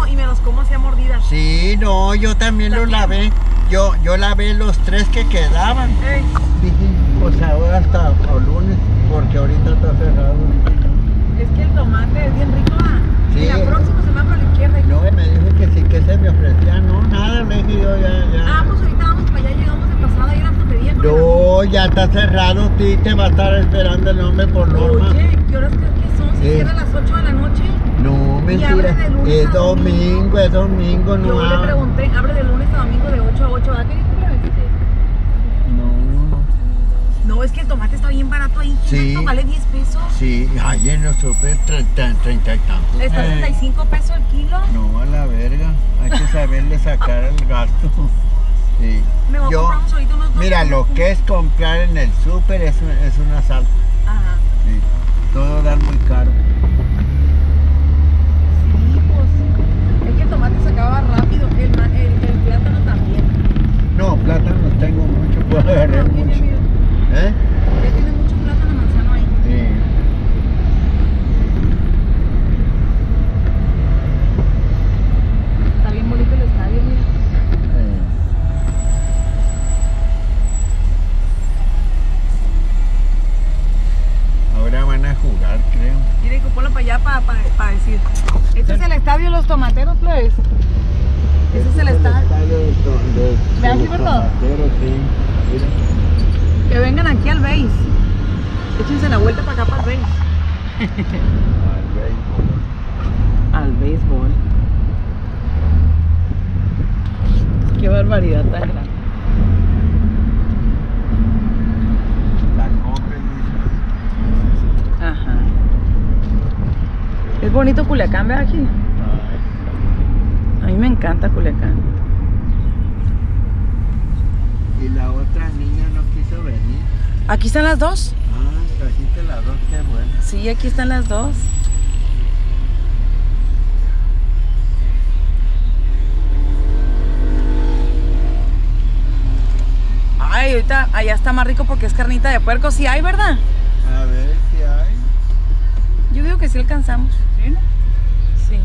lavo y me los como así a mordidas. Sí, no, yo también los lavé. Yo lavé los 3 que quedaban. Ey. Dije, pues ahora hasta el lunes, porque ahorita está cerrado. Es que el tomate es bien rico, ¿ah? Sí. Y la próxima se me va por la izquierda. No, me dijo que sí, que se me ofrecía. No, nada, le dije yo ya. Ah, pues ahorita vamos para allá, llegamos de pasada a ir a la frutería. No, ya está cerrado, sí, te va a estar esperando el hombre por norma. Oye, ¿qué horas crees que son? Si cierra a las 8 de la noche. No, mentira. abre de lunes Es a domingo. domingo, no. Yo le pregunté, abre de lunes a domingo de 8 a 8, ¿verdad? ¿Qué dijo la vez? No, es que el tomate está bien barato ahí. Sí. Esto vale 10 pesos. Sí, ahí en los super 30 y tantos. Está 65 pesos el kilo. No, a la verga. Hay que saberle sacar el gasto. Sí. Mejor compramos ahorita unos 2. Mira, lo que es comprar en el súper es una sal. Ajá. Sí. Todo da muy caro. Sí, pues. Es que el tomate se acaba rápido. El plátano también. No, plátanos tengo mucho, puedo agarrar Tiene, mucho. mira, ¿Eh? ya tiene mucho plátano manzano ahí. Sí. Está bien bonito el estadio, mira. Ahora van a jugar, creo. Mira, hijo, ponlo para allá para decir. Este es el estadio de los tomateros, pues. Ese es el estadio. Vean, Gilberto. Sí. Mira. Que vengan aquí al base. Échense la vuelta para acá para el base. Al béisbol. Qué barbaridad tan grande. La compra, Ajá. Es bonito Culiacán, ¿verdad, Gil? A mí me encanta Culiacán. Y la otra niña no quiso venir. ¿Aquí están las dos? Ah, trajiste las 2, qué bueno. Sí, aquí están las dos. Ay, ahorita allá está más rico porque es carnita de puerco. Sí hay, ¿verdad? A ver si hay. Yo digo que sí alcanzamos. ¿Sí? Sí.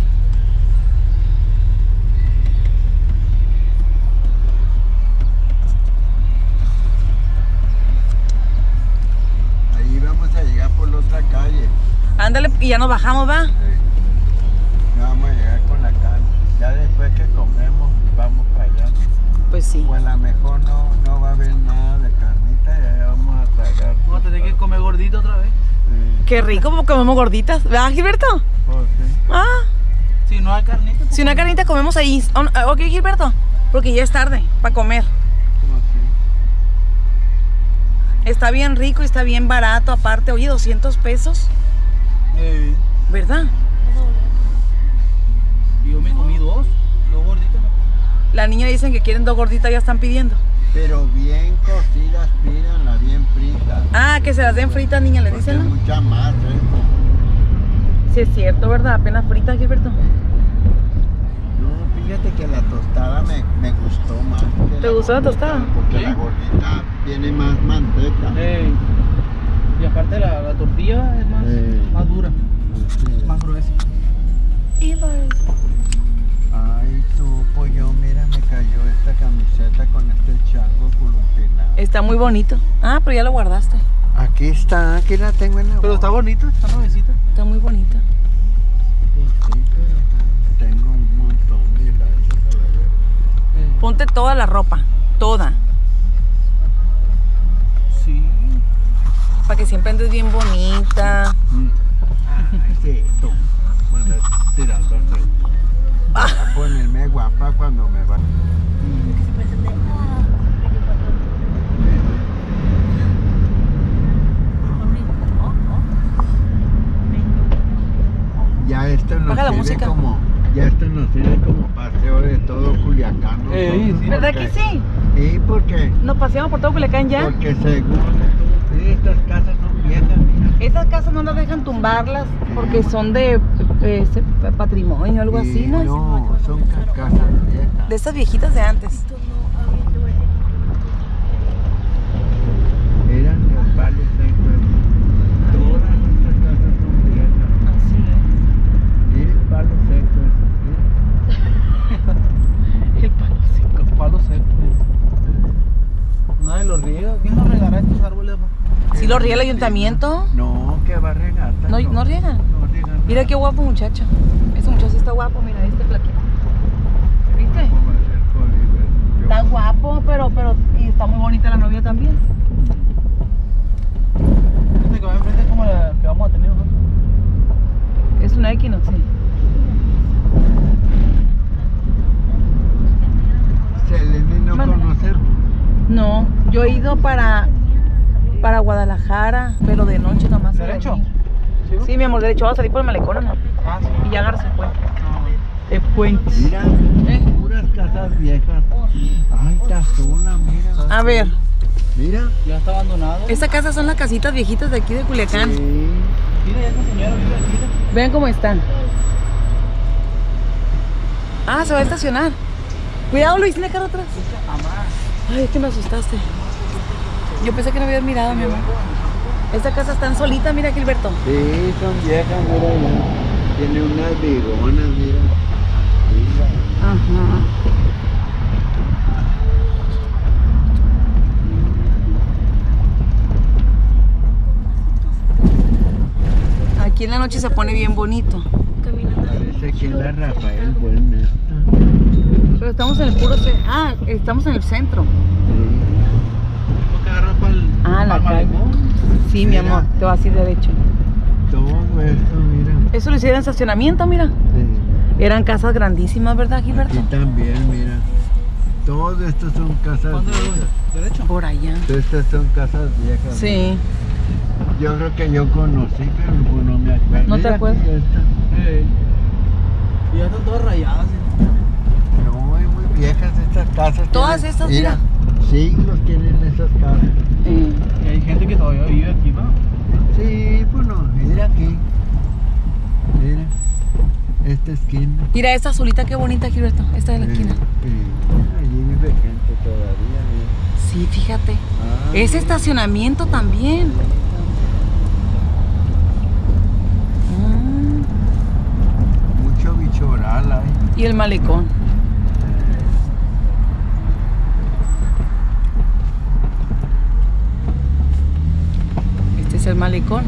Ahí vamos a llegar por la otra calle. Ándale, y ya nos bajamos, ¿va? Sí. Ya vamos a llegar con la carne. Ya después que comemos, vamos para allá. Pues sí. O a lo mejor no va a haber nada de carnita, ya vamos a tragar. Vamos a tener que comer gordito otra vez. Sí. Qué rico, como comemos gorditas. ¿Verdad, Gilberto? Pues sí. Ah, Si no hay carnita. si una carnita comemos ahí. Ok, Gilberto. Porque ya es tarde para comer. Pues sí. Está bien rico y está bien barato. Aparte, oye, 200 pesos. ¿Verdad? Y yo me comí dos gorditas. La niña dicen que quieren 2 gorditas, ya están pidiendo. Pero bien cocidas, pídanla bien frita. Ah, que se las den fritas, niña, le Porque dicen, ¿no? mucha más, Sí, es cierto, ¿verdad? Apenas fritas, Gilberto. No, fíjate que la tostada me gustó más. que ¿Te gustó la tostada? Porque Sí. la gordita tiene más manteca. Y aparte la tortilla es más dura, Sí. más gruesa. Ay, tú, pues yo, mira, me cayó esta camiseta con este chango columpinado. Está muy bonito. Ah, pero ya lo guardaste. Aquí está, aquí la tengo en la Pero está bonita, está nuevecita. Está muy bonita. Pues sí, pero tengo un montón de lazos a la verga. Ponte toda la ropa. Toda. Sí. Para que siempre andes bien bonita. Ay, sí, tú. Bueno, tirando así. Voy a ponerme guapa cuando me va. Ya esto nos Baja la sirve música. ya esto nos sirve como paseo de todo Culiacán. ¿No? Sí. ¿Verdad que sí? Sí, porque Nos paseamos por todo Culiacán ya. Porque según sí, estas casas son viejas, mira. Esas casas no las dejan tumbarlas porque son de patrimonio o algo así, ¿no? No, son casas viejas. De esas viejitas de antes. Eran de palo seco. Todas estas casas son viejas. Así Y el palo seco, eso, lo riega el ayuntamiento. No, que va a regar. No, no riegan. No riegan. Mira qué guapo muchacho. Ese muchacho está guapo, mira, este flaquito. ¿Viste? ¿Cómo va a ser Coliver? Está guapo, pero y está muy bonita la novia también. Este que va enfrente es como la que vamos a tener, ¿no? Es una Equinox, sí. Selene no Manda. conocer. No, yo he ido para Guadalajara, pero de noche nomás. ¿Derecho? Sí, sí, mi amor, derecho. Vamos a salir por el malecón, amor. Ah, sí. Y ya agarras el puente. El puente. Mira, puras casas viejas. Ay, está sola, mira. A ver, Mira. Ya está abandonado. esta casa son las casitas viejitas de aquí de Culiacán. Sí. Mira, ya esa señora vive aquí. Mira. Vean cómo están. Ah, se va a estacionar. Cuidado, Luis, tiene carro atrás. Ay, es que me asustaste. Yo pensé que no habías mirado, mi amor. Esta casa está solita, mira, Gilberto. Sí, son viejas, mira. Ya. Tiene unas vigonas, mira. Ajá. Aquí en la noche se pone bien bonito. Parece que es la Rafael Buena. Pero estamos en el estamos en el centro. Tengo que agarrar para el. Ah, la calle. Sí, mi Mira. amor, te vas a ir derecho. Todo esto, mira. Eso lo hicieron en estacionamiento, mira. Sí. Eran casas grandísimas, ¿verdad, Gilberto? Aquí también, mira. Todo esto son casas ¿Cuándo viejas. derecho? Por allá. Todas estas son casas viejas. Sí. Yo creo que yo conocí, pero pues no me acuerdo. ¿No te Mira, acuerdas? aquí está. Y ya están todas rayadas. No, es muy viejas estas casas. Todas tienen- estas, mira. Siglos tienen esas casas. Y hay gente que todavía vive aquí, ¿no? Sí, pues no, mira aquí. Mira. Esta esquina. Mira esta azulita, qué bonita, Gilberto. Esta de la esquina. Allí vive gente todavía, mira. Sí, fíjate. Ah, Es estacionamiento también. mucho bichoral hay. Y el malecón. Este es el malecón.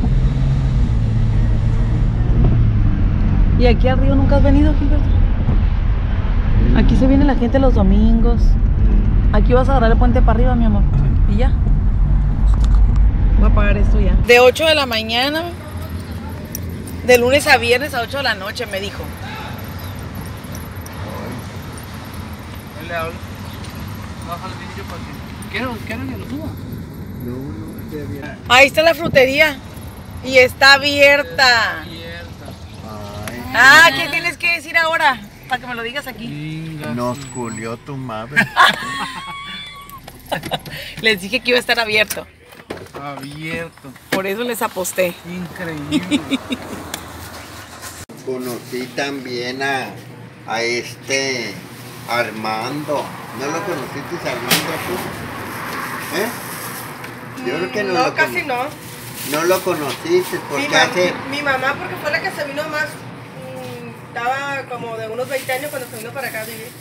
¿Y aquí al río nunca has venido, Gilberto? Aquí se viene la gente los domingos. Aquí vas a agarrar el puente para arriba, mi amor. Y ya. Voy a apagar esto ya. De 8 de la mañana, de lunes a viernes a 8 de la noche, me dijo. Él le habla. Bájale el vidrio para que. ¿Quieren que lo suba? No, no, se había. Ahí está la frutería. Y está abierta. Ay, Ah, ¿qué tienes que decir ahora? Para que me lo digas aquí. Chinga. nos culió tu madre. Les dije que iba a estar abierto. Abierto. Por eso les aposté. Increíble. Conocí también a este Armando. ¿No lo conociste, Armando, tú? ¿Eh? Yo creo que no, lo casi no. No lo conociste porque hace... Mi mamá, porque fue la que se vino más, estaba como de unos 20 años cuando se vino para acá a vivir.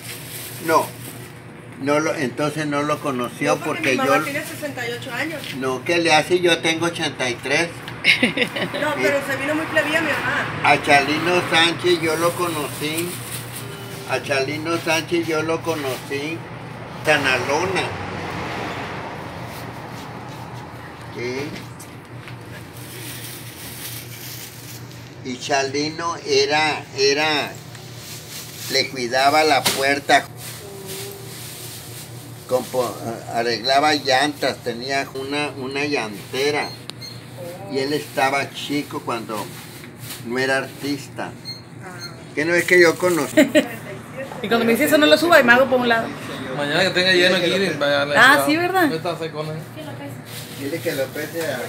Entonces no lo conoció No, porque mi mamá yo... tiene 68 años. No, ¿qué le hace? Yo tengo 83. No, pero se vino muy plebía mi mamá. A Chalino Sánchez yo lo conocí. A Chalino Sánchez yo lo conocí. Tanalona. ¿Sí? Y Chalino le cuidaba la puerta. Arreglaba llantas, tenía una llantera. Y él estaba chico cuando no era artista. ¿Qué no es que yo conocí? Y cuando me dice eso no lo suba y me hago por un lado. Mañana que tenga lleno aquí. Ah, sí, ¿verdad? Esta secona. Dile que lo pese a...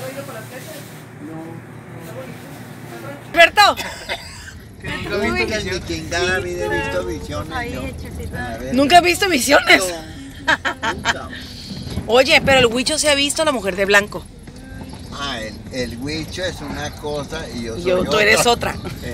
¡Alberto! Yo he visto que en mi chingada vida he visto visiones. Yo. A ver, ¿Nunca he visto visiones? nunca. Oye, pero el Huicho se ha visto a la mujer de blanco. Ah, el huicho es una cosa y yo soy Tú eres otra.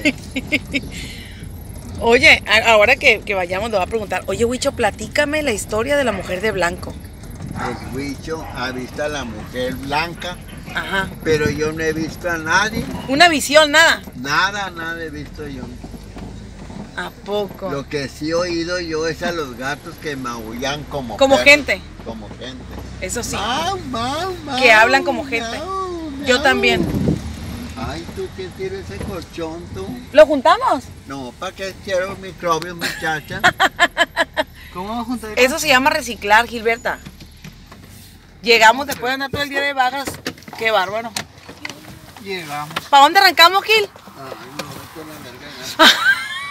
Oye, ahora que vayamos, le voy a preguntar. Oye, Huicho, platícame la historia de la mujer de blanco. El huicho ha visto a la mujer blanca Ajá. Pero yo no he visto a nadie. Una visión, nada. Nada he visto yo. ¿A poco? Lo que sí he oído yo es a los gatos que maullan como Como perros. gente. Como gente. Eso sí. Mau. Que hablan como gente. Yo también. Ay, ¿tú quién tienes ese colchón, tú? ¿Lo juntamos? No, ¿para qué quiero microbios, muchacha? ¿Cómo vamos a juntar? Eso se llama reciclar, Gilberta. Llegamos después de andar todo el día de vagas. Qué bárbaro. Llegamos. ¿Para dónde arrancamos, Gil? Ay, no, con la verga.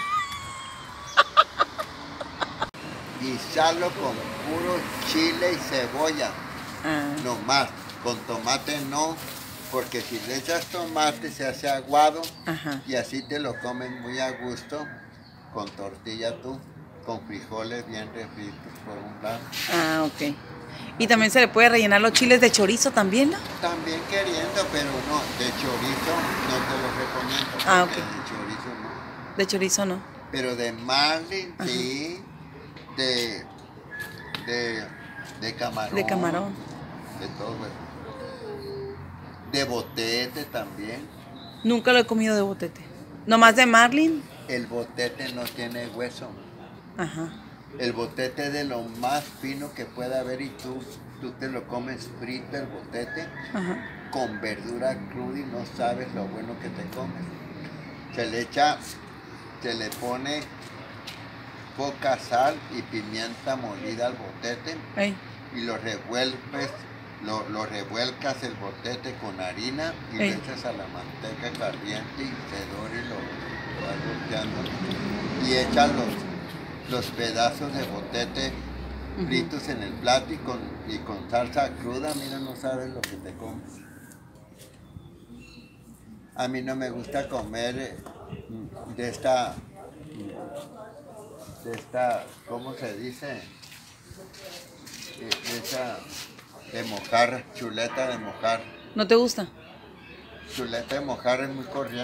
Guisarlo con puro chile y cebolla. No más, con tomate no, porque si le echas tomate se hace aguado. Ajá. Y así te lo comes muy a gusto, con tortilla tú, con frijoles bien refritos por un lado. Ah, ok. Y también se le puede rellenar los chiles de chorizo también, ¿no? También queriendo, pero no, de chorizo no te lo recomiendo. Ah, porque ok. De chorizo no. De chorizo no. Pero de marlin, Ajá. sí, de camarón. De camarón. De todo eso. De botete también. Nunca lo he comido de botete. Nomás de marlin. El botete no tiene hueso. Ajá. El botete es de lo más fino que pueda haber y tú te lo comes frito el botete Ajá. con verdura cruda y no sabes lo bueno que te comes. Se le pone poca sal y pimienta molida al botete Ey. y lo revuelcas el botete con harina y Ey. le echas a la manteca caliente y se dora y lo vas volteando. Y echas los pedazos de botete fritos en el plato y con salsa cruda, mira, no sabes lo que te comes. A mí no me gusta comer de esta, ¿cómo se dice? De mojar, chuleta de mojar. ¿No te gusta? Chuleta de mojar es muy corriente.